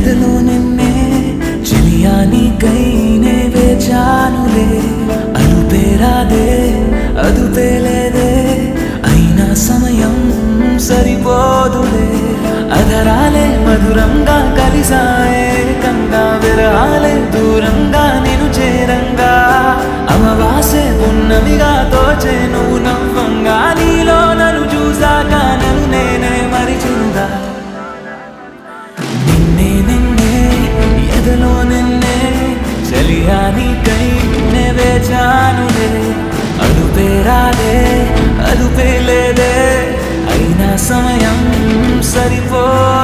ఎదలో నిన్నే చెలియా నీకై నే వేచానులే అలుపేరాదే అదుపేలేదే అయినా సమయం సరిపోదులే అధరాలే మధురంగా కలిసాయే కంగా విరహాలే దూరంగా నేను చేరంగా అమవాసే ఉన్నవిగా తోచే నువ్వు నవ్వంగా నీలో నన్ను చూసాక నన్ను నేనే మరిచునుగా నిన్నే నిన్నే ఎదలో నిన్నే చెలియా నీకై నే వేచానులే అదుపేరాదే అదుపేలేదే అయినా సమయం సరిపో